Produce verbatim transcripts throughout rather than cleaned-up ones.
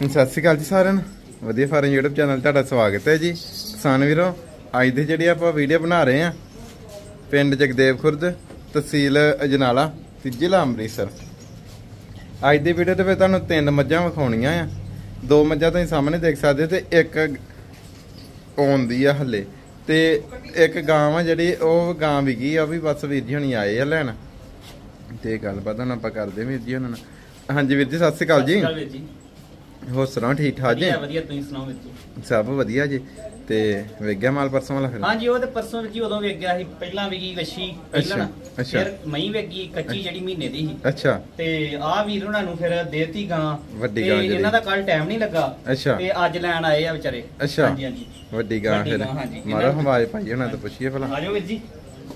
ਸਤਿ ਸ਼੍ਰੀ ਅਕਾਲ ਜੀ ਸਾਰਿਆਂ ਨੂੰ। ਵਧੀਆ ਫਾਰਮ YouTube ਚੈਨਲ ਤੁਹਾਡਾ ਸਵਾਗਤ ਹੈ ਜੀ। ਕਿਸਾਨ ਵੀਰੋ, ਅੱਜ ਦੀ ਜਿਹੜੀ ਆਪਾਂ ਵੀਡੀਓ ਬਣਾ ਰਹੇ ਆ ਪਿੰਡ ਜਗਦੇਵ ਖੁਰਦ, ਤਹਿਸੀਲ ਅਜਨਾਲਾ, ਜ਼ਿਲ੍ਹਾ ਅੰਮ੍ਰਿਤਸਰ। ਅੱਜ ਦੀ ਵੀਡੀਓ ਤੇ ਫਿਰ ਤੁਹਾਨੂੰ ਤਿੰਨ ਮੱਝਾਂ ਵਿਖਾਉਣੀਆਂ ਆ। ਦੋ ਮੱਝਾਂ ਤੁਸੀਂ ਸਾਹਮਣੇ ਦੇਖ ਸਕਦੇ ਤੇ ਇੱਕ ਆਉਂਦੀ ਆ ਹਲੇ, ਤੇ ਇੱਕ ਗਾਂ ਆ ਜਿਹੜੀ ਉਹ ਗਾਂ ਵਿਕੀ ਆ, ਉਹ ਵੀ ਬਸ ਵੀਰ ਜੀ ਹੁਣੀ ਆਏ ਆ ਲੈਣ ਤੇ ਗੱਲਬਾਤ ਹੁਣ ਆਪਾਂ ਕਰਦੇ ਵੀਰ ਜੀ ਉਹਨਾਂ ਨਾਲ। ਹਾਂਜੀ ਵੀਰ ਜੀ, ਸਤਿ ਸ਼੍ਰੀ ਅਕਾਲ ਜੀ। ਹੋਰ ਸੁਣਾਓ, ਠੀਕ ਠਾਕ ਜੀ? ਵਧੀਆ, ਤੁਸੀਂ ਸੁਣਾਓ ਵੀਰ ਜੀ? ਸਭ ਵਧੀਆ ਜੀ। ਤੇ ਵੇਖ ਗਿਆ ਮਾਲ ਪਰਸੋਂ ਵਾਲਾ? ਫਿਰ ਹਾਂਜੀ, ਉਹ ਤੇ ਪਰਸੋਂ ਜੀ ਉਦੋਂ ਵੇਖ ਗਿਆ ਸੀ। ਪਹਿਲਾਂ ਵਿਕੀ ਵੱਛੀ, ਪਹਿਲਾਂ ਫਿਰ ਮਈ ਵੇਗੀ ਕੱਚੀ ਜਿਹੜੀ ਮਹੀਨੇ ਦੀ ਸੀ। ਅੱਛਾ। ਤੇ ਆ ਵੀਰ ਉਹਨਾਂ ਨੂੰ ਫਿਰ ਦੇਤੀ ਗਾਂ, ਵੱਡੀ ਗਾਂ ਜਿਹੜੀ ਇਹਨਾਂ ਦਾ ਕੱਲ ਟਾਈਮ ਨਹੀਂ ਲੱਗਾ। ਅੱਛਾ। ਤੇ ਅੱਜ ਲੈਣ ਆਏ ਆ ਵਿਚਾਰੇ। ਅੱਛਾ। ਹਾਂਜੀ ਹਾਂਜੀ, ਵੱਡੀ ਗਾਂ। ਫਿਰ ਮਾਰੋ ਹਵਾਜ ਭਾਈ ਉਹਨਾਂ ਤੋਂ ਪੁੱਛੀਏ ਭਲਾ। ਆ ਜਾਓ ਵੀਰ ਜੀ।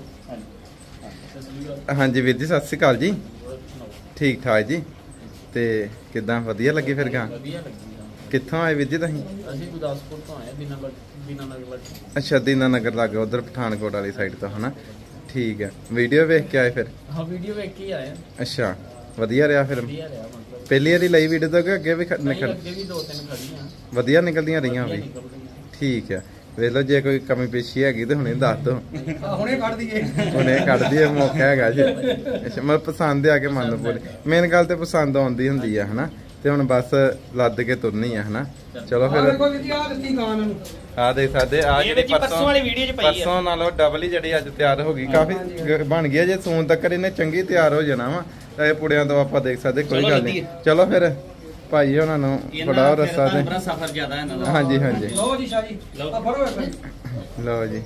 ਹਾਂਜੀ ਵੀਰ ਜੀ, ਸਤਿ ਸ਼੍ਰੀ ਅਕਾਲ ਜੀ। ਠੀਕ ਠਾਕ ਜੀ। ਤੇ ਕਿਦਾਂ, ਵਧੀਆ ਲੱਗੀ ਫਿਰ ਗਾਂ? ਵਧੀਆ ਲੱਗੀ। ਕਿੱਥੋਂ ਆਏ ਵੀਰ ਜੀ ਤੁਸੀਂ? ਅਸੀਂ ਗੁਰਦਾਸਪੁਰ ਤੋਂ ਆਏ, ਦੀਨਾਨਗਰ ਦੀਨਾਨਗਰ। ਅੱਛਾ, ਦੀਨਾਨਗਰ ਲੱਗੇ ਉਧਰ ਪਠਾਨਕੋਟ ਵਾਲੀ ਸਾਈਡ ਤੋਂ, ਹਨਾ? ਠੀਕ ਹੈ। ਵੀਡੀਓ ਵੇਖ ਕੇ ਆਏ ਫਿਰ? ਹਾਂ, ਵੀਡੀਓ ਵੇਖ ਕੇ ਆਏ। ਅੱਛਾ, ਵਧੀਆ ਰਿਹਾ ਫਿਰ? ਵਧੀਆ ਰਿਹਾ। ਮਤਲਬ ਪਹਿਲੀ ਵਾਰੀ ਲਈ ਵੀਡੀਓ ਤੋਂ ਕਿ ਅੱਗੇ ਵੀ ਨਿਕਲ? ਅੱਗੇ ਵੀ ਦੋ ਤਿੰਨ ਖੜੀਆਂ ਵਧੀਆ ਨਿਕਲਦੀਆਂ ਰਹੀਆਂ ਵੀ। ਠੀਕ ਹੈ। ਵੇਖ ਲਓ, ਜੇ ਕੋਈ ਕਮੀ ਪੇਸ਼ੀ ਹੈਗੀ ਤੇ ਹੁਣੇ ਦੱਸ ਦੋ, ਹੁਣੇ ਕੱਢ ਦਈਏ। ਹੁਣੇ ਕੱਢ ਦਈਏ, ਮੌਕਾ ਹੈਗਾ ਜੀ। ਅੱਛਾ, ਮੈਂ ਪਸੰਦ ਆ ਕੇ ਮੰਨ ਲਓ ਪੂਰੀ। ਮੇਨ ਗੱਲ ਤੇ ਪਸੰਦ ਆਉਂਦੀ ਹੁੰਦੀ ਆ, ਹਨਾ? ਤੇ ਹੁਣ ਬਸ ਲੱਦ ਕੇ ਤੁਰਨੀ ਆ, ਹਨਾ? ਚਲੋ ਫਿਰ ਆ ਦੇਖ ਸਕਦੇ ਆ ਜਿਹੜੀ ਪਰਸੋਂ ਵਾਲੀ ਵੀਡੀਓ ਚ ਪਈ ਆ, ਪਰਸੋਂ ਨਾਲੋਂ ਡਬਲ ਹੀ ਜਿਹੜੀ ਅੱਜ ਤਿਆਰ ਹੋ ਗਈ। ਕਾਫੀ ਬਣ ਗਈ ਆ। ਜੇ ਸੂਨ ਤੱਕ ਇਹਨੇ ਚੰਗੀ ਤਿਆਰ ਹੋ ਜਾਣਾ ਵਾ, ਇਹ ਪੁੜਿਆਂ ਤੋਂ ਆਪਾਂ ਦੇਖ ਸਕਦੇ। ਕੋਈ ਗੱਲ ਨਹੀਂ, ਚਲੋ ਫਿਰ ਭਾਈ ਉਹਨਾਂ ਨੂੰ ਬੜਾ ਰਸਤਾ ਤੇ ਸਫ਼ਰ ਜ਼ਿਆਦਾ ਹੈ ਇਹਨਾਂ ਦਾ। ਹਾਂਜੀ ਹਾਂਜੀ, ਲਓ ਜੀ ਸ਼ਾਹ ਜੀ, ਲਓ ਫੜੋ। ਲਓ ਜੀ,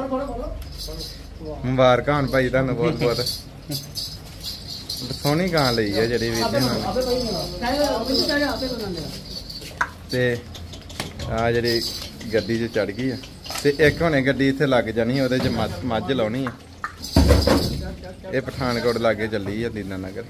ਮੁਬਾਰਕਾਂ ਹੋਣ ਭਾਈ ਤੁਹਾਨੂੰ ਬਹੁਤ ਬਹੁਤ। ਸੋਹਣੀ ਗਾਂ ਲਈ ਆ ਜਿਹੜੀ ਵੀਰ ਜੀ ਨਾਲ। ਤੇ ਆ ਜਿਹੜੀ ਗੱਡੀ 'ਚ ਚੜ ਗਈ ਆ, ਤੇ ਇੱਕ ਹੁਣੇ ਗੱਡੀ ਇੱਥੇ ਲੱਗ ਜਾਣੀ, ਉਹਦੇ 'ਚ ਮੱਝ ਲਾਉਣੀ ਆ। ਇਹ ਪਠਾਨਕੋਟ ਲਾਗੇ ਚੱਲੀ ਆ, ਦੀਨਾਨਗਰ।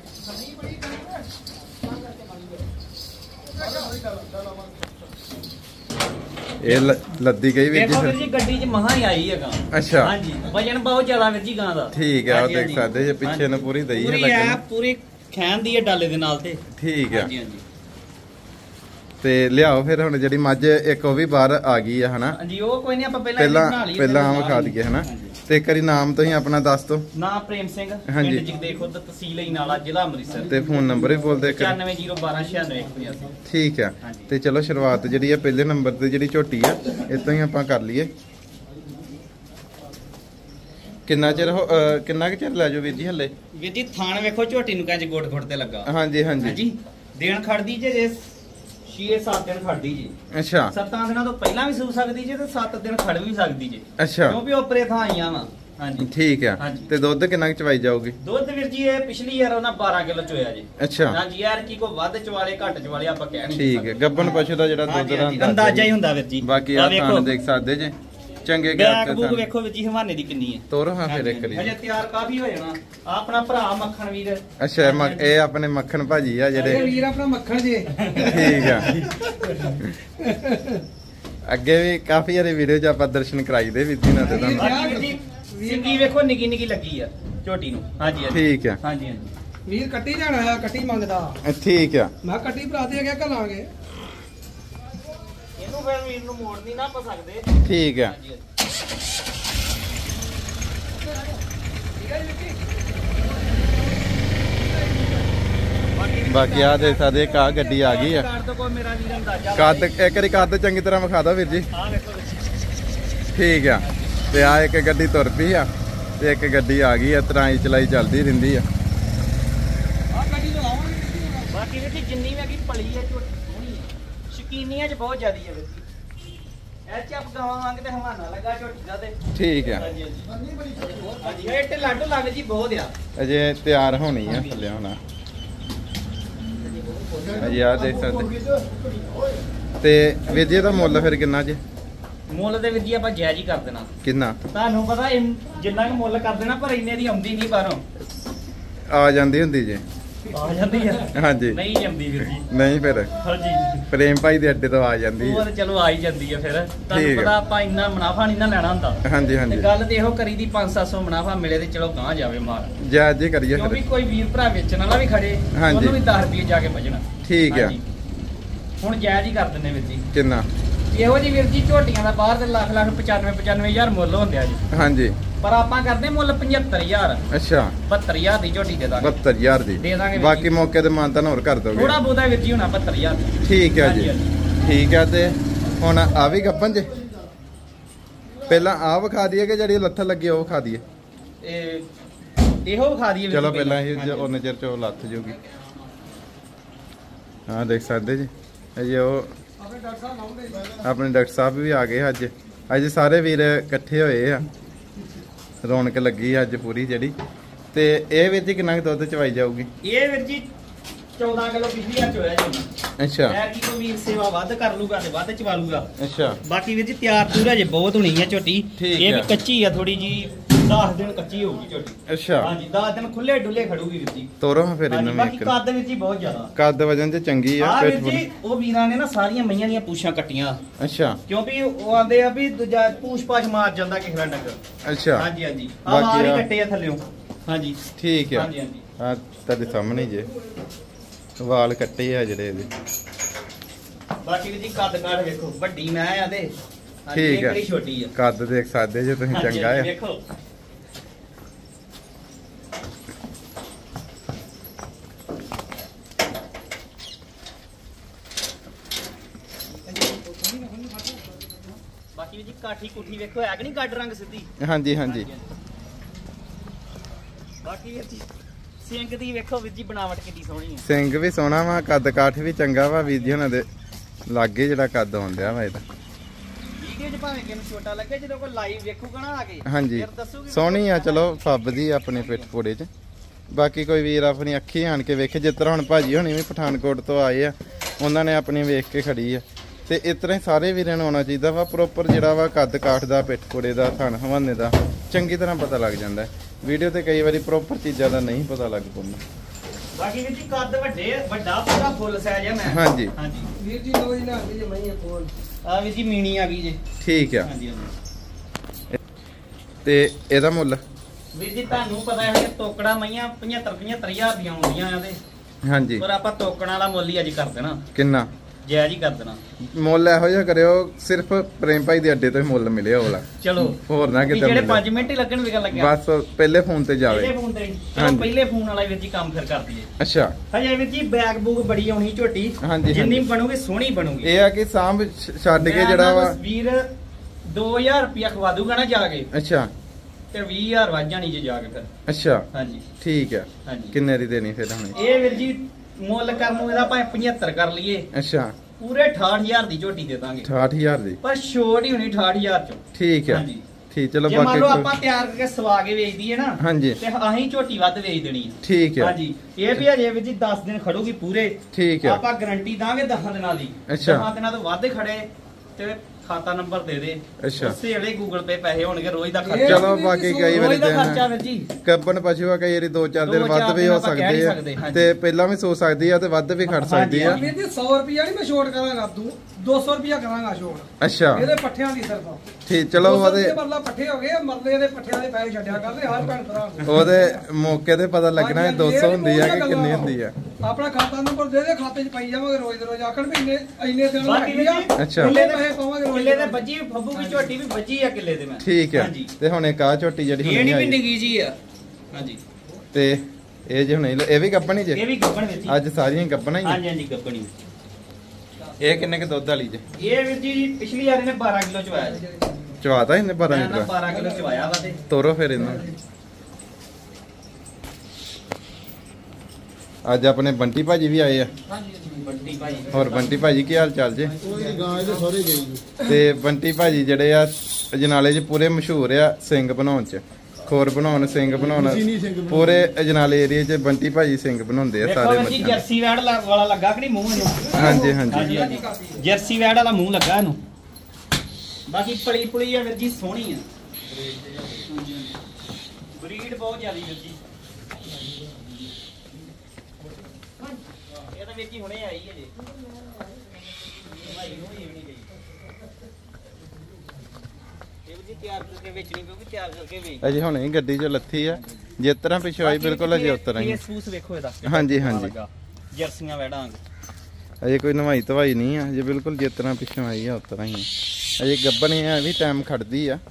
ਇਹ ਲੱਦੀ ਗਈ ਵੀਰ ਜੀ? ਵੀਰ ਜੀ ਗੱਡੀ 'ਚ ਮਹਾਂ ਹੀ ਆਈ ਹੈਗਾ। ਅੱਛਾ। ਹਾਂਜੀ, ਵਜਨ ਬਹੁਤ ਜ਼ਿਆਦਾ ਵੀਰ ਜੀ ਗਾਂ ਦਾ। ਠੀਕ ਹੈ, ਉਹ ਦੇਖ ਸਕਦੇ ਜੇ ਪਿੱਛੇ ਨੂੰ ਪੂਰੀ ਦਈ ਹੈ ਲੱਗਣ, ਪੂਰੀ ਖੈਨ ਦੀ ਹੈ ਡਾਲੇ ਦੇ ਨਾਲ ਤੇ। ਠੀਕ ਹੈ। ਹਾਂਜੀ ਹਾਂਜੀ। ਤੇ ਲਿਆਓ ਫਿਰ ਹੁਣ ਜਿਹੜੀ ਮੱਝ ਇੱਕ ਉਹ ਵੀ ਬਾਹਰ ਆ ਗਈ ਆ, ਹਨਾ? ਹਾਂਜੀ, ਉਹ ਕੋਈ ਨਹੀਂ, ਆਪਾਂ ਪਹਿਲਾਂ ਪਹਿਲਾਂ ਪਹਿਲਾਂ ਆਮ ਖਾ ਦਈਏ, ਹਨਾ? ਤੇ ਇੱਕ ਵਾਰੀ ਨਾਮ ਤੁਸੀਂ ਆਪਣਾ ਦੱਸ ਦਿਓ। ਨਾਮ ਪ੍ਰੇਮ ਸਿੰਘ, ਹਾਂਜੀ, ਪਿੰਡ ਜਗਦੇਵ ਖੁਰਦ, ਤਹਿਸੀਲ ਅਜਨਾਲਾ, ਜ਼ਿਲ੍ਹਾ ਅੰਮ੍ਰਿਤਸਰ। ਤੇ ਫੋਨ ਨੰਬਰ ਵੀ ਬੋਲ ਦੇ। ਪਚਾਨਵੇਂ ਜ਼ੀਰੋ ਬਾਰਾਂ ਛਿਆਨਵੇਂ ਇੱਕ ਪਚਾਸੀ। ਠੀਕ ਹੈ। ਤੇ ਚਲੋ ਸ਼ੁਰੂਆਤ ਜਿਹੜੀ ਆ ਪਹਿਲੇ ਨੰਬਰ ਤੇ ਜਿਹੜੀ ਝੋਟੀ ਆ ਇਤੋਂ ਹੀ ਆਪਾਂ ਕਰ ਲਈਏ। ਕਿੰਨਾ ਚਿਰ ਕਿੰਨਾ ਕੁ ਚਿਰ ਲੈ ਜਾਓ ਵੀਰ ਜੀ ਹਲੇ? ਵੀਰ ਜੀ ਥਾਣ ਵੇਖੋ, ਝੋਟੀ ਨੂੰ ਕਹਿੰਦੇ ਗੋਟ ਗੋਟ ਤੇ ਲੱਗਾ। ਹਾਂਜੀ ਹਾਂਜੀ। ਦੇਣ ਖੜਦੀ ਜੇ ਜੇ ਛੇ ਸੱਤ ਦਿਨ ਖੜਦੀ ਜੀ। ਅੱਛਾ। ਸੱਤਾਂ ਦਿਨਾਂ ਤੋਂ ਪਹਿਲਾਂ ਵੀ ਸੂ ਸਕਦੀ ਜੇ ਤੇ ਸੱਤ ਦਿਨ ਖੜ ਵੀ ਸਕਦੀ ਜੇ। ਅੱਛਾ। ਕਿਉਂਕਿ ਉਪਰੇ ਥਾਂ ਆਈਆਂ ਵਾ। ਹਾਂਜੀ, ਠੀਕ ਆ। ਤੇ ਦੁੱਧ ਕਿੰਨਾ ਕੁ ਚਵਾਈ ਜਾਊਗੀ? ਦੁੱਧ ਵੀਰ ਜੀ ਇਹ ਪਿਛਲੀ ਯਾਰ ਉਹਨਾਂ ਬਾਰਾਂ ਕਿਲੋ ਚੋਇਆ ਜੀ। ਅੱਛਾ। ਹਾਂਜੀ, ਯਾਰ ਕੀ ਕੋ ਵੱਧ ਚਵਾਲੇ ਘੱਟ ਚਵਾਲੇ ਆਪਾਂ ਕਹਿ ਨਹੀਂ। ਠੀਕ ਹੈ। ਗੱਬਨ ਪਸ਼ੂ ਦਾ ਜਿਹੜਾ ਦੁੱਧ ਦਾ ਅੰਦਾਜ਼ਾ ਹੀ ਹੁੰਦਾ ਵੀਰ ਜੀ। ਬਾਕੀ ਆ ਥਾਂ ਦੇਖ ਸਕਦੇ ਜੇ ਚੰਗੇ ਬੈਕ ਬੂਕ ਵੇਖੋ ਵੀਰ ਜੀ, ਹਵਾਨੇ ਦੀ ਕਿੰਨੀ ਹੈ। ਤੋਰ ਹਾਂ ਫਿਰ ਇੱਕ ਵਾਰੀ। ਅਜੇ ਤਿਆਰ ਕਾਫੀ ਹੋ ਜਾਣਾ। ਆਪਣਾ ਭਰਾ ਮੱਖਣ ਵੀਰ। ਅੱਛਾ, ਇਹ ਆਪਣੇ ਮੱਖਣ ਭਾਜੀ ਆ ਜਿਹੜੇ ਵੀਰ, ਆਪਣਾ ਮੱਖਣ ਜੀ। ਠੀਕ ਆ। ਅੱਗੇ ਵੀ ਕਾਫੀ ਵਾਰੀ ਵੀਡੀਓ 'ਚ ਆਪਾਂ ਦਰਸ਼ਨ ਕਰਾਈਦੇ ਵੀਰ ਜੀ ਨਾਲ ਤੇ ਤੁਹਾਨੂੰ। ਸਿੰਗੀ ਵੇਖੋ ਨਿੱਕੀ ਨਿੱਕੀ ਲੱਗੀ ਆ ਝੋਟੀ ਨੂੰ। ਹਾਂਜੀ ਠੀਕ ਆ। ਹਾਂਜੀ ਹਾਂਜੀ। ਵੀਰ ਕੱਟੀ ਜਾਣਾ ਆ, ਕੱਟੀ ਮੰਗਦਾ। ਠੀਕ ਆ। ਮੈਂ ਕੱਟੀ ਭਰਾ ਦੇ ਗਿਆ ਘਲਾਂਗੇ ਇਹਨੂੰ, ਫਿਰ ਵੀਰ ਨੂੰ ਮੋੜ ਨਹੀਂ ਨਾ ਪਾ ਸਕਦੇ। ਠੀਕ ਆ। ਬਾਕੀ ਆ ਦੇ ਸਕਦੇ ਇੱਕ ਆ ਗੱਡੀ ਆ ਗਈ ਆ। ਕੱਦ ਇੱਕ ਵਾਰੀ ਕੱਦ ਚੰਗੀ ਤਰ੍ਹਾਂ ਵਿਖਾ ਦੋ ਵੀਰ ਜੀ। ਠੀਕ ਆ। ਤੇ ਆ ਇੱਕ ਗੱਡੀ ਤੁਰ ਪਈ ਆ, ਤੇ ਇੱਕ ਗੱਡੀ ਆ ਗਈ ਆ। ਤਰਾਈ ਚਲਾਈ ਚੱਲਦੀ ਰਹਿੰਦੀ ਆ। ਬਾਕੀ ਵੀਰ ਜੀ ਜਿੰਨੀ ਵੀ ਪਲੀ ਹੈ ਝੋਟੀ ਸੋਹਣੀ ਹੈ, ਸ਼ਕੀਨੀਆਂ 'ਚ ਬਹੁਤ ਜ਼ਿਆਦੀ ਹੈ ਵੀਰ ਜੀ। ਇਹ ਚ ਆਪ ਗਾਵਾਂ ਵਾਂਗ ਤੇ ਹਵਾਨਾ ਲੱਗਾ ਝੋਟੀ ਦਾ ਤੇ। ਠੀਕ ਆ। ਹਾਂਜੀ ਹਾਂਜੀ। ਇਹ ਢਿੱਲਾ ਢੁੱਲਾ ਵੀ ਜੀ ਬਹੁਤ ਆ। ਅਜੇ ਤਿਆਰ ਹੋਣੀ ਆ ਥੱਲੇ ਹੋਣਾ। ਅਜੇ ਆ ਦੇਖ ਸਕਦੇ। ਤੇ ਵੀਰ ਜੀ ਦਾ ਮੁੱਲ ਫਿਰ ਕਿੰਨਾ ਜੀ? ਮੁੱਲ ਦੇ ਵੀਰ ਜੀ ਆਪਾਂ ਜਾਇਜ਼ ਹੀ ਕਰ ਦੇਣਾ। ਕਿੰਨਾ? ਤੁਹਾਨੂੰ ਪਤਾ ਜਿੰਨਾ ਕੁ ਮੁੱਲ ਕਰ ਦੇਣਾ, ਪਰ ਇੰਨੇ ਦੀ ਆਉਂਦੀ ਨਹੀਂ ਬਾਹਰੋਂ। ਆ ਜਾਂਦੀ ਹੁੰਦੀ ਜੇ? ਆ ਜਾਂਦੀ ਆ। ਹਾਂਜੀ। ਨਹੀਂ ਜਾਂਦੀ ਵੀਰ ਜੀ। ਨਹੀਂ ਫਿਰ? ਹਾਂਜੀ। ਪ੍ਰੇਮ ਭਾਈ ਦੇ ਅੱਡੇ ਤੋਂ ਆ ਜਾਂਦੀ। ਉਹ ਚਲੋ ਆ ਹੀ ਜਾਂਦੀ ਆ। ਫਿਰ ਤੁਹਾਨੂੰ ਪਤਾ ਆਪਾਂ ਇੰਨਾ ਮੁਨਾਫਾ ਨਹੀਂ ਨਾ ਲੈਣਾ ਹੁੰਦਾ। ਹਾਂਜੀ ਹਾਂਜੀ। ਗੱਲ ਤੇ ਇਹੋ ਕਰੀ ਦੀ ਪੰਜ ਸੱਤ ਸੌ ਮੁਨਾਫਾ ਮਿਲੇ ਤੇ ਚਲੋ ਗਾਂ ਜਾਵੇ ਮਾਰ। ਜਾਇਜ਼ ਜੀ ਕਰੀਏ ਫਿਰ। ਕਿਉਂਕਿ ਕੋਈ ਵੀਰ ਭਰਾ ਵੇਚਣ ਵਾਲਾ ਵੀ ਖੜੇ, ਉਹਨੂੰ ਵੀ ਦਸ ਰੁਪਏ ਜਾ ਕੇ ਬਚਣਾ। ਠੀਕ ਆ। ਹੁਣ ਜਾਇਜ਼ ਹੀ ਕਰ ਦਿੰਨੇ ਵੀਰ ਜੀ। ਕਿੰਨਾ? ਇਹੋ ਜੀ ਵੀਰ ਜੀ ਝੋਟੀਆਂ ਦਾ ਬਾਹਰ ਦੇ ਲੱਖ ਲੱਖ ਪਚਾਨਵੇਂ ਪਚਾਨਵੇਂ ਹਜ਼ਾਰ ਮੁੱਲ ਹੁੰਦਿਆ ਜੀ। ਹਾਂਜੀ ਪਰ ਆਪਾਂ ਕਰਦੇ ਮੁੱਲ ਪਝੱਤਰ ਹਜ਼ਾਰ। ਅੱਛਾ ਬਹੱਤਰ ਹਜ਼ਾਰ ਦੀ ਝੋਟੀ ਦੇ ਦਾਂਗੇ। ਬਹੱਤਰ ਹਜ਼ਾਰ ਦੀ ਦੇ ਦਾਂਗੇ। ਬਾਕੀ ਮੌਕੇ ਤੇ ਮਾਨਤਾਨ ਹੋਰ ਕਰ ਦੋਗੇ? ਥੋੜਾ ਬਹੁਤਾ ਵੀਰ ਜੀ ਹੋਣਾ ਬਹੱਤਰ ਹਜ਼ਾਰ। ਠੀਕ ਹੈ ਜੀ ਠੀਕ ਹੈ। ਤੇ ਹੁਣ ਆ ਵੀ ਗੱਪਨ ਜੇ ਪਹਿਲਾਂ ਆ ਵਿਖਾ ਦਈਏ ਕਿ ਜਿਹੜੀ ਲੱਥ ਲੱਗੀ ਉਹ ਵਿਖਾ ਦਈਏ? ਇਹ ਇਹੋ ਵਿਖਾ ਦਈਏ। ਚਲੋ ਪਹਿਲਾਂ ਇਹ ਉਹ ਨਜ਼ਰ ਚੋਂ ਲੱਥ ਜੂਗੀ। ਹਾਂ ਦੇਖ ਸਕਦੇ ਜੀ ਅਜੇ ਉਹ ਆਪਣੇ ਡਾਕਟਰ ਸਾਹਿਬ ਵੀ ਆ ਗਏ ਅੱਜ। ਅੱਜ ਸਾਰੇ ਵੀਰ ਇਕੱਠੇ ਹੋਏ ਆ, ਰੌਣਕ ਲੱਗੀ ਅੱਜ ਪੂਰੀ ਜਿਹੜੀ। ਤੇ ਇਹ ਵੀਰ ਜੀ ਕਿੰਨਾ ਕੁ ਦੁੱਧ ਚਵਾਈ ਜਾਊਗੀ? ਇਹ ਵੀਰ ਜੀ ਚੌਦਾਂ ਕਿਲੋ ਪਿਛਲੀ ਵਾਰ ਚੋਇਆ ਜੀ। ਅੱਛਾ ਮੈਂ ਕੀ ਕੋਈ ਵੀਰ ਸੇਵਾ ਵੱਧ ਕਰ ਲੂਗਾ ਤੇ ਵੱਧ ਚਵਾ ਲੂਗਾ। ਅੱਛਾ ਬਾਕੀ ਵੀਰ ਜੀ ਤਿਆਰ ਪੂਰਾ ਜੇ ਬਹੁਤ ਹੋਣੀ ਹੈ ਝੋਟੀ। ਠੀਕ ਇਹ ਹੈ। ਵੀ ਕੱਚੀ ਆ ਥੋੜੀ ਜੀ, ਦਸ ਦਿਨ ਕੱਚੀ ਹੋਊਗੀ ਝੋਟੀ। ਅੱਛਾ ਹਾਂਜੀ ਦਸ ਦਿਨ ਖੁੱਲੇ ਡੁੱਲੇ ਖੜੂਗੀ ਵੀਰ ਜੀ। ਤੋਰੋ ਹਾਂ ਫਿਰ ਹਾਂਜੀ, ਇਹਨਾਂ ਬਾਕੀ ਵਿੱਚ ਕੱਦ ਵਿੱਚ ਹੀ ਬਹੁਤ ਜ਼ਿਆਦਾ। ਕੱਦ ਵਜਨ ਚ ਚੰਗੀ ਆ ਆ ਪਿੱਠ ਵੀਰ ਜੀ ਉਹ ਵੀਰਾਂ ਨੇ ਨਾ ਸਾਰੀਆਂ ਮਈਆਂ ਦੀਆਂ ਪੂਛਾਂ ਕੱਟੀਆਂ, ਅੱਛਾ ਕਿਉਂਕਿ ਉਹ ਆਂਦੇ ਆ ਵੀ ਦੂਜਾ ਪੂਛ ਪਾਛ ਮਾਰ ਜਾਂਦਾ ਕਿਸੇ ਦਾ ਡੰਗਰ। ਅੱਛਾ ਹਾਂਜੀ ਹਾਂਜੀ ਆ ਬਾਕੀ ਮਾਰ ਹੀ ਆ- ਕੱਟੇ ਆ ਥੱਲਿਓਂ। ਹਾਂਜੀ ਠੀਕ ਆ। ਹਾਂਜੀ ਹਾਂਜੀ ਆ ਤੁਹਾਡੇ ਸਾਹਮਣੇ ਜੇ ਵਾਲ ਕੱਟੇ ਆ ਜਿਹੜੇ ਇਹਦੇ। ਬਾਕੀ ਵੀਰ ਜੀ ਕੱਦ ਕਾਠ ਵੇਖੋ, ਵੱਡੀ ਮੈਂ ਆ ਤੇ ਹਾਂਜੀ, ਠੀਕ ਇਹ ਹੈ। ਕਿਹੜੀ ਛੋਟੀ ਆ। ਕੱਦ ਦੇਖ ਸਕਦੇ ਜੇ ਤੁਸੀਂ ਹਾਂਜੀ, ਚੰਗਾ ਆ। ਵੇਖੋ ਬਾਕੀ ਵੀ ਜੀ ਕਾਠੀ ਕੁੱਠੀ ਵੇਖੋ ਹੈ ਕਿ ਨਹੀਂ, ਗੱਡ ਰੰਗ ਸਿੱਧੀ। ਹਾਂਜੀ ਹਾਂਜੀ ਬਾਕੀ ਵੀਰ ਜੀ ਸਿੰਘ ਦੀ ਵੇਖੋ ਵੀਰ ਜੀ ਬਣਾਵਟ ਕਿੰਨੀ ਸੋਹਣੀ ਹੈ। ਸਿੰਘ ਵੀ ਸੋਹਣਾ ਵਾ, ਕੱਦ ਕਾਠ ਵੀ ਚੰਗਾ ਵਾ। ਵੀਰ ਜੀ ਉਹਨਾਂ ਦੇ ਲਾਗੇ ਜਿਹੜਾ ਕੱਦ ਆਉਂਦਿਆ ਵਾ ਇਹਦਾ। ਵੀਡੀਓ 'ਚ ਭਾਵੇਂ ਕਿਨੂੰ ਛੋਟਾ ਲੱਗੇ, ਜਦੋਂ ਕੋਈ ਲਾਈਵ ਵੇਖੂਗਾ ਨਾ ਆ ਕੇ ਹਾਂਜੀ ਫਿਰ ਦੱਸੂਗੀ ਸੋਹਣੀ ਆ। ਚਲੋ ਫੱਬਦੀ ਆ ਆਪਣੇ ਪਿੱਠ ਪੋੜੇ 'ਚ। ਬਾਕੀ ਕੋਈ ਵੀਰ ਆਪਣੀ ਅੱਖੀ ਆਣ ਕੇ ਵੇਖੇ, ਜਿਸ ਤਰ੍ਹਾਂ ਹੁਣ ਭਾਜੀ ਹੋਣੀ ਵੀ ਪਠਾਨਕੋਟ ਤੋਂ ਆਏ ਆ, ਉਹਨਾਂ ਨੇ ਆਪਣੀ ਵੇਖ ਕੇ ਖੜੀ ਆ। ਤੇ ਇਸ ਤਰ੍ਹਾਂ ਹੀ ਸਾਰੇ ਵੀਰਾਂ ਨੂੰ ਆਉਣਾ ਚਾਹੀਦਾ ਵਾ। ਪ੍ਰੋਪਰ ਜਿਹੜਾ ਵਾ ਕੱਦ ਕਾਠ ਦਾ, ਪਿੱਠ ਪੋੜੇ ਦਾ, ਥਣ ਹਵਾਨੇ ਦਾ ਚੰਗੀ ਤਰ੍ਹਾਂ ਪਤਾ ਲੱਗ ਜਾਂਦਾ। ਵੀਡੀਓ ਤੇ ਕਈ ਵਾਰੀ ਪ੍ਰੋਪਰ ਚੀਜ਼ਾਂ ਦਾ ਨਹੀਂ ਪਤਾ ਲੱਗ ਪਾਉਂਦਾ। ਬਾਕੀ ਵੀਰ ਜੀ ਕੱਦ ਵੱਡੇ ਵੱਡਾ ਪੂਰਾ ਫੁੱਲ ਸਾਈਜ਼ ਆ ਮੈਂ। ਹਾਂਜੀ ਹਾਂਜੀ ਵੀਰ ਜੀ ਲੋਈ ਨਾ ਆਂਦੀ ਜੇ ਮਈਆਂ ਕੋਲ। ਆ ਵੀਰ ਜੀ ਮੀਣੀ ਆ ਗਈ ਜੇ। ਠੀਕ ਆ। ਹਾਂਜੀ ਹਾਂਜੀ ਤੇ ਇਹਦਾ ਮੁੱਲ? ਵੀਰ ਜੀ ਤੁਹਾਨੂੰ ਪਤਾ ਹੈ ਕਿ ਤੋਕੜਾ ਮਈਆਂ ਪਝੱਤਰ ਪਝੱਤਰ ਹਜ਼ਾਰ ਦੀਆਂ ਆਉਂਦੀਆਂ ਆ ਤੇ ਹਾਂਜੀ ਪਰ ਆਪਾਂ ਤੋਕਣ ਵਾਲਾ ਮੁੱਲ ਹੀ ਅੱਜ ਕਰ ਦੇਣਾ, ਕਿੰਨਾ ਜਾਇਜ਼ ਹੀ ਕਰ ਦੇਣਾ। ਮੁੱਲ ਇਹੋ ਜਿਹਾ ਕਰਿਓ ਸਿਰਫ ਪ੍ਰੇਮ ਭਾਈ ਦੇ ਅੱਡੇ ਤੋਂ ਹੀ ਮੁੱਲ ਮਿਲਿਆ ਵਾਲਾ। ਚਲੋ ਹੋਰ ਨਾ ਵੀ ਕਿਤੇ ਜਿਹੜੇ ਮਿਲੇ। ਪੰਜ ਮਿੰਟ ਹੀ ਲੱਗਣ ਵਿਕਣ ਲੱਗਿਆ ਬਸ ਪਹਿਲੇ ਫੋਨ ਤੇ ਜਾਵੇ। ਪਹਿਲੇ ਫੋਨ ਤੇ ਹੀ। ਚਲੋ ਹਾਂਜੀ। ਪਹਿਲੇ ਫੋਨ ਵਾਲਾ ਵੀਰ ਜੀ ਕੰਮ ਫਿਰ ਕਰ ਦਈਏ। ਅੱਛਾ ਹਜੇ ਵੀਰ ਜੀ ਬੈਗ ਬੂਗ ਬੜੀ ਆਉਣੀ ਝੋਟੀ। ਹਾਂਜੀ, ਜਿੰਨੀ ਹਾਂਜੀ। ਬਣੂਗੀ ਸੋਹਣੀ ਬਣੂਗੀ। ਇਹ ਆ ਕਿ ਸਾਂਭ ਛ- ਛੱਡ ਕੇ ਮੈਂ ਜਿਹੜਾ ਵਾ। ਨਾ ਵੀਰ ਦੋ ਹਜ਼ਾਰ ਰੁਪਇਆ ਖਵਾ ਦੂਗਾ ਨਾ ਜਾ ਕੇ ਅੱਛਾ ਤੇ ਵੀਹ ਹਜ਼ਾਰ ਵੱਜ ਜਾਣੀ ਜੇ ਜਾ ਕੇ ਫਿਰ। ਅੱਛਾ ਹਾਂਜੀ ਠੀਕ ਆ। ਹਾਂਜੀ ਕਿੰਨੇ ਦੀ ਦੇਣੀ ਫਿਰ ਹੁਣ? ਇਹ ਵੀਰ ਜੀ ਮੁੱਲ ਕਰਨ ਨੂੰ ਇਹਦਾ ਭਾਵੇਂ ਪਝੱਤਰ ਕਰ ਲਈਏ, ਅੱਛਾ ਪੂਰੇ ਅਠਾਹਠ ਹਜ਼ਾਰ ਦੀ ਝੋਟੀ ਦੇ ਦਾਂਗੇ। ਅਠਾਹਠ ਹਜ਼ਾਰ ਦੀ? ਪਰ ਛੋਟ ਹੀ ਹੋਣੀ ਅਠਾਹਠ ਹਜ਼ਾਰ ਚੋਂ। ਠੀਕ ਆ ਹਾਂਜੀ ਠੀਕ। ਚਲੋ ਜੇ ਮੰਨ ਬਾਕੀ ਲਓ ਕੋਈ- ਆਪਾਂ ਤਿਆਰ ਕਰਕੇ ਸਵਾ ਕੇ ਵੇਚ ਦਈਏ ਨਾ ਹਾਂਜੀ ਤੇ ਅਸੀਂ ਝੋਟੀ ਵੱਧ ਵੇਚ ਦੇਣੀ ਹੈ। ਠੀਕ ਆ ਹਾਂਜੀ ਇਹ ਵੀ ਹਜੇ ਵੀਰ ਜੀ ਦਸ ਦਿਨ ਖੜੂਗੀ ਪੂਰੇ। ਠੀਕ ਆ। ਆਪਾਂ ਗਾਰੰਟੀ ਦਾਂਗੇ ਦਸਾਂ ਦਿਨਾਂ ਦੀ। ਅੱਛਾ। ਦਸਾਂ ਦਿਨਾਂ ਤੋਂ ਵੱਧ ਖੜੇ ਤੇ ਖਾਤਾ ਨੰਬਰ ਦੇ ਦੇ, ਅੱਛਾ। ਉਸੇ ਵੇਲੇ ਗੂਗਲ ਪੇ ਪੈਸੇ ਹੋਣਗੇ। ਰੋਜ਼ ਦਾ ਇਹ ਖਰਚਾ ਚਲੋ ਬਾਕੀ ਕਈ ਵਾਰੀ ਰੋਜ਼ ਦਾ ਖਰਚਾ ਦਿਨ ਵੀਰ ਜੀ। ਕੱਬਨ ਪਸ਼ੂ ਆ ਕਈ ਵਾਰੀ ਦੋ ਚਾਰ ਦਿਨ ਦੋ ਵੱਧ ਚਾਰ ਵੀ ਦਿਨ ਹੋ ਆਪਾਂ ਕਹਿ ਸਕਦੇ ਨਹੀਂ ਆ ਸਕਦੇ, ਹਾਂਜੀ। ਤੇ ਪਹਿਲਾਂ ਵੀ ਸੋ ਸਕਦੀ ਆ ਤੇ ਵੱਧ ਵੀ ਖੜ ਸਕਦੀ ਆ। ਹਾਂਜੀ। ਵੀਰ ਜੀ ਸੌ ਰੁਪਿਆ ਨਹੀਂ ਮੈਂ ਛੋਟ ਕਰਾਂਗਾ, ਤੂੰ ਦੋ ਸੌ ਰੁਪਿਆ ਕਰਾਂਗਾ ਛੋਟ ਅੱਛਾ ਇਹਦੇ ਪੱਠਿਆਂ ਦੀ ਸਿਰਫ। ਠੀਕ ਚਲੋ ਦੋ ਸੌ ਉਹਦੇ ਰੁਪਏ ਮਰਲਾ ਪੱਠੇ ਹੋ ਗਏ, ਮਰਲੇ ਦੇ ਪੱਠਿਆਂ ਦੇ ਪੈਸੇ ਛੱਡਿਆ ਕਰਦੇ ਹਰ ਭੈਣ ਭਰਾ ਨੂੰ। ਉਹਦੇ ਮੌਕੇ ਤੇ ਪਤਾ ਲੱਗਣਾ ਹੈ ਹਾਂਜੀ, ਦੋ ਇਹ ਸੌ ਨੀ ਹੁੰਦੀ ਆ ਕਿ ਪੂਰੀਆਂ ਕਿੰਨੀ ਗੱਲਾਂ। ਹੁੰਦੀ ਆ। ਆਪਣਾ ਖਾਤਾ ਨੰਬਰ ਦੇ ਦੇ, ਖਾਤੇ 'ਚ ਪਾਈ ਜਾਵਾਂਗੇ ਰੋਜ਼ ਦੇ ਰੋਜ਼। ਆਖਣ ਵੀ ਇੰਨੇ ਇੰਨੇ ਦਿਨ ਬਾਕੀ ਲੱਗੀ ਆ, ਵੀਰ ਅੱਛਾ। ਕਿੱਲੇ ਪੈਸੇ ਦੇ ਪਾਵਾਂਗੇ ਰੋਜ਼ ਕਿੱਲੇ ਦੇ ਦੇ। ਬੱਜੀ ਫੱਬੂ ਦੀ ਝੋਟੀ ਵੀ ਬੱਜੀ ਆ ਕਿੱਲੇ ਦੇ ਮੈਂ। ਠੀਕ ਆ। ਹਾਂਜੀ। ਤੇ ਹੁਣ ਇੱਕ ਆ ਝੋਟੀ ਜਿਹੜੀ ਇਹ ਹੁਣ ਨਹੀਂ ਵੀ ਆਈ ਨਿੱਗੀ ਜੀ ਆ। ਹਾਂਜੀ ਤੇ ਇਹ ਜੇ ਹੁਣ ਇਹ ਵੀ ਗੱਪਣੀ ਜੇ? ਇਹ ਵੀ ਗੱਬਣ ਵਿੱਚ ਹੀ। ਅੱਜ ਸਾਰੀਆਂ ਗੱਪਣਾ ਹੀ ਹਾਂਜੀ ਹਾਂਜੀ ਗੱਬਣੀ। ਇਹ ਕਿੰਨੇ ਕ ਦੁੱਧ ਵਾਲੀ ਜੇ? ਇਹ ਵੀਰ ਜੀ ਪਿਛਲੀ ਵਾਰ ਇਹਨੇ ਬਾਰਾਂ ਕਿਲੋ ਚਵਾਇਆ ਜੀ। ਚਵਾਤਾ ਇਹਨੇ ਬਾਰਾਂ ਮੈਂ ਨਾ ਲੀਟਰ? ਬਾਰਾਂ ਕਿਲੋ ਚਵਾਇਆ ਵਾ ਤੇ ਤੋਰੋ ਫਿਰ ਇਹਨੂੰ। ਅੱਜ ਆਪਣੇ ਬੰਟੀ ਭਾਜੀ ਵੀ ਆਏ ਆ। ਬੰਟੀ ਭਾਈ। ਹੋਰ ਬੰਟੀ ਭਾਜੀ ਕੀ ਹਾਲ ਚਾਲ ਜੇ? ਕੋਈ ਗਾਂ ਇਹਦੇ ਸਾਰੇ ਗਈ ਜੀ। ਤੇ ਬੰਟੀ ਭਾਜੀ ਜਿਹੜੇ ਆ ਅਜਨਾਲੇ 'ਚ ਪੂਰੇ ਮਸ਼ਹੂਰ ਆ ਸਿੰਘ ਬਣਾਉਣ 'ਚ, ਖੋਰ ਬਣਾਉਣ, ਸਿੰਘ ਬਣਾਉਣ। ਮਸ਼ੀਨੀ ਸਿੰਘ ਬਣਾਉਣ। ਪੂਰੇ ਅਜਨਾਲੇ ਏਰੀਆ 'ਚ ਬੰਟੀ ਭਾਜੀ ਸਿੰਘ ਬਣਾਉਂਦੇ ਆ ਦੇਖੋ ਸਾਰੇ ਵੀਰ ਜੀ ਬੱਚਿਆਂ ਜਰਸੀ ਵੈੜ ਲਾ- ਵਾਲਾ ਲੱਗਾ ਕਿ ਨਹੀਂ ਮੂੰਹ ਇਹਨੂੰ? ਹਾਂਜੀ ਹਾਂਜੀ ਹਾਂਜੀ ਹਾਂਜੀ ਜਰਸੀ ਵੈੜ ਵਾਲਾ ਮੂੰਹ ਲੱਗਾ ਇਹਨੂੰ। ਬਾਕੀ ਪਲੀ ਪੁਲੀ ਆ ਵੀਰ ਜੀ ਸੋਹਣੀ ਆ। ਬਰੀਡ ਬਹੁਤ ਜ਼ਿਆਦੀ ਵੀਰ ਜੀ। ਇਹ ਤਾਂ ਵੀਰ ਜੀ ਹੁਣੇ ਆਈ ਹੈ ਜੀ। ਭਾਈ ਨੂੰ ਹੀ ਨਹੀਂ ਗਈ। ਇਹ ਵੀਰ ਜੀ ਤਿਆਰ ਕਰਕੇ ਵੇਚਣੀ ਪਊਗੀ, ਤਿਆਰ ਕਰਕੇ ਵੇਚ। ਅਜੇ ਹੁਣੇ ਹੀ ਗੱਡੀ 'ਚ ਲੱਥੀ ਆ। ਜਿਸ ਤਰ੍ਹਾਂ ਪਿਛੋਂ ਆਈ ਬਿਲਕੁਲ ਅਜੇ ਉਤਰ ਆਈ। ਇਹ ਸੂਸ ਵੇਖੋ ਇਹਦਾ। ਹਾਂਜੀ, ਹਾਂਜੀ। ਜਰਸੀਆਂ ਵੈੜਾਂ। ਅਜੇ ਕੋਈ ਨਵਾਈ ਧਵਾਈ ਨਹੀਂ ਆ, ਅਜੇ ਬਿਲਕੁਲ ਜਿਸ ਤਰ੍ਹਾਂ ਪਿੱਛੋਂ ਆਈ ਆ ਉਸ ਤਰ੍ਹਾਂ ਹੀ ਆ। ਅਜੇ ਗੱਬਣ ਆ ਵੀ ਟਾਈਮ ਖੜਦੀ ਆ।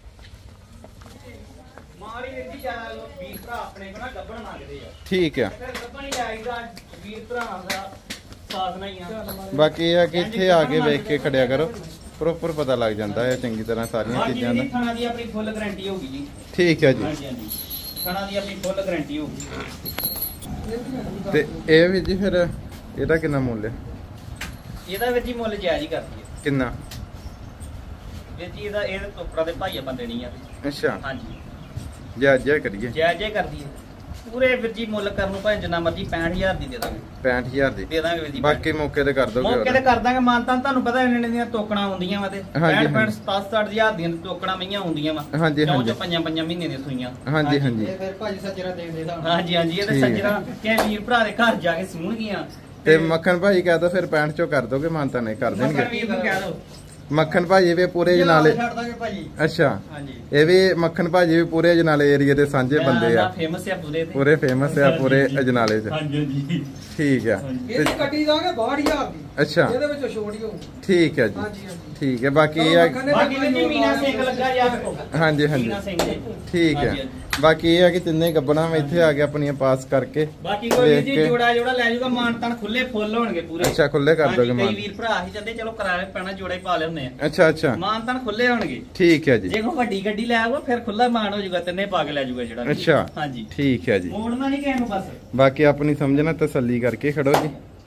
ਮਾਰੀ ਵੀਰ ਜੀ ਜ਼ਿਆਦਾ ਲੋਕ ਵੀਰ ਭਰਾ ਆਪਣੇ ਕੋਲ ਨਾ ਗੱਬਣ ਮੰਗਦੇ ਆ, ਠੀਕ ਆ। ਫਿਰ ਗੱਬਣ ਹੀ ਆਈਦਾ ਵੀਰ ਭਰਾਵਾਂ ਦਾ ਸਾਥ ਨਹੀਂ ਆ। ਬਾਕੀ ਇਹ ਆ ਕਿ ਇੱਥੇ ਆ ਕੇ ਵੇਖ ਕੇ ਖੜਿਆ ਕਰੋ, ਪ੍ਰੋਪਰ ਪਤਾ ਲੱਗ ਜਾਂਦਾ ਹੈ ਚੰਗੀ ਤਰ੍ਹਾਂ ਸਾਰੀਆਂ ਬਾਕੀ ਚੀਜ਼ਾਂ ਜੀ ਦਾ। ਥਣਾ ਦੀ ਆਪਣੀ ਫੁੱਲ ਗਾਰੰਟੀ ਹੋਊਗੀ ਜੀ। ਠੀਕ ਹੈ ਜੀ। ਹਾਂਜੀ ਹਾਂਜੀ ਥਣਾ ਦੀ ਆਪਣੀ ਫੁੱਲ ਗਾਰੰਟੀ ਹੋਊਗੀ। ਤੇ ਇਹ ਵੀ ਜੀ ਫਿਰ ਇਹਦਾ ਕਿੰਨਾ ਮੁੱਲ ਹੈ? ਇਹਦਾ ਵੀਰ ਜੀ ਮੁੱਲ ਜਾਇਜ਼ ਹੀ ਕਰਦੀ ਹੈ ਕਿੰਨਾ? ਵੀਰ ਜੀ ਇਹਦਾ ਇਹ ਟੋਕਰਾ ਦੇ ਭਾਈਆ ਬੰਦੇ ਨਹੀਂ ਆ। ਅੱਛਾ, ਹਾਂਜੀ ਜਾ ਜਾ ਕਰੀਏ। ਜਾਇਜ਼ ਹੀ ਕਰਦੀ ਹੈ ਪੂਰੇ ਵੀਰ ਜੀ ਮੁੱਲ ਕਰਨ ਨੂੰ ਭਾਵੇਂ ਜਿੰਨਾ ਮਰਜੀ ਪੈਂਹਠ ਹਜ਼ਾਰ ਦੀ ਦੇ ਦਾਂਗੇ। ਪੈਂਹਠ ਹਜ਼ਾਰ ਦੀ ਦੇ ਦਾਂਗੇ ਵੀਰ ਜੀ। ਬਾਕੀ ਮੌਕੇ ਤੇ ਕਰ ਦੋਗੇ? ਮੌਕੇ ਤੇ ਕਰ ਦਾਂਗੇ ਮਾਨਤਾਂ। ਤੁਹਾਨੂੰ ਪਤਾ ਇਹਨਾਂ ਦੀਆਂ ਟੋਕਣਾ ਹੁੰਦੀਆਂ ਵਾ ਤੇ ਪੈਂਹਠ ਪੈਂਹਠ ਸੱਤ ਸੱਠ ਹਜ਼ਾਰ ਦੀਆਂ ਟੋਕਣਾ ਮਈਆਂ ਹੁੰਦੀਆਂ ਵਾ। ਹਾਂਜੀ ਕਿਉਂ ਹਾਂਜੀ ਜੋ ਪੰਜਾਂ ਪੰਜਾਂ ਮਹੀਨੇ ਦੀਆਂ ਸੂਈਆਂ। ਹਾਂਜੀ ਹਾਂਜੀ ਫਿਰ ਭਾਜੀ ਸੱਜਣਾ ਦੇ ਦੇ ਦਾ ਹਾਂਜੀ ਹਾਂਜੀ ਇਹ ਤੇ ਠੀਕ ਹੈ। ਸੱਜਣਾ ਕਿ ਵੀਰ ਭਰਾ ਦੇ ਘਰ ਜਾ ਕੇ ਸੂਣਗੀਆਂ। ਤੇ ਮੱਖਣ ਭਾਈ ਕਹਿ ਦੋ ਫਿਰ ਪੈਂਹਠ ਚੋਂ ਕਰ ਦੋਗੇ? ਮਾਨਤਾ ਨਹੀਂ ਕਰ ਮੱਖਣ ਦੇਣਗੇ। ਵੀਰ ਨੂੰ ਕਹਿ ਦੋ ਮੱਖਣ ਭਾਜੀ ਵੀ ਪੂਰੇ ਜਨਾਲੇ? ਛੱਡ ਦਾਂਗੇ ਭਾਜੀ। ਅੱਛਾ, ਹਾਂਜੀ ਇਹ ਵੀ ਮੱਖਣ ਭਾਜੀ ਵੀ ਪੂਰੇ ਅਜਨਾਲੇ ਏਰੀਏ ਦੇ ਸਾਂਝੇ ਬੰਦੇ ਆ, ਫੇਮਸ ਆ ਪੂਰੇ ਤੇ। ਪੂਰੇ ਫੇਮਸ ਆ ਪੂਰੇ ਅਜਨਾਲੇ 'ਚ। ਹਾਂਜੀ ਹਾਂਜੀ ਠੀਕ ਆ। ਇਹਦੀ ਕੱਟੀ ਦਾਂਗੇ ਬਾਹਠ ਹਜ਼ਾਰ ਦੀ। ਅੱਛਾ, ਇਹਦੇ ਵਿੱਚੋਂ ਛੋੜ ਹੀ ਹੋਊ। ਠੀਕ ਹੈ ਜੀ। ਹਾਂਜੀ ਹਾਂਜੀ ਠੀਕ ਹੈ। ਬਾਕੀ ਇਹ ਆ ਬਾਕੀ ਵੀਰ ਜੀ ਮੀਨਾ ਸਿੰਘ ਲੱਗਾ ਯਾਰ ਕੋ। ਹਾਂਜੀ ਹਾਂਜੀ ਮੀਨਾ ਸਿੰਘ ਜੀ। ਠੀਕ ਹੈ। ਹਾਂਜੀ, ਹਾਂਜੀ। ਬਾਕੀ ਇਹ ਆ ਕਿ ਤਿੰਨੇ ਗੱਬਣਾ ਮੈਂ ਇੱਥੇ ਆ ਕੇ ਆਪਣੀਆਂ ਪਾਸ ਕਰਕੇ ਬਾਕੀ ਕੋਈ ਵੀਰ ਵੇਖ ਜੀ ਕੇ- ਜੋੜਾ ਜੋੜਾ ਲੈ ਜਾਊਗਾ ਮਾਨਤਾਨ ਖੁੱਲੇ ਫੁੱਲ ਹੋਣਗੇ ਪੂਰੇ। ਅੱਛਾ, ਖੁੱਲੇ ਕਰ ਦੋਗੇ ਹਾਂਜੀ, ਮਾਨ? ਕਈ ਵੀਰ ਭਰਾ ਹੀ ਜਾਂਦੇ ਚਲੋ ਕਿਰਾਏ ਪੈਣਾ ਜੋੜਾ ਹੀ ਪਾ ਲੈਂਦੇ ਆ। ਅੱਛਾ ਅੱਛਾ, ਮਾਨਤਾਨ ਖੁੱਲੇ ਹੋਣਗੇ। ਠੀਕ ਹੈ ਜੀ। ਜੇ ਕੋਈ ਵੱਡੀ ਗੱਡੀ ਲੈ ਆਊਗਾ ਫਿਰ ਖੁੱਲਾ ਮਾਨ ਹੋ ਜਾਊਗਾ, ਤਿੰਨੇ ਪਾ ਕੇ ਲੈ ਜਾਊਗਾ ਜਿਹੜਾ। ਅੱਛਾ, ਹਾਂਜੀ ਠੀਕ ਹੈ ਜੀ। ਮੋੜਨਾ ਨਹੀਂ ਕਿਸੇ ਨੂੰ ਬਸ। ਬਾਕੀ ਆਪਣੀ ਸਮਝਣਾ ਤਸੱਲੀ ਕਰਕੇ ਖੜੋ ਜੀ।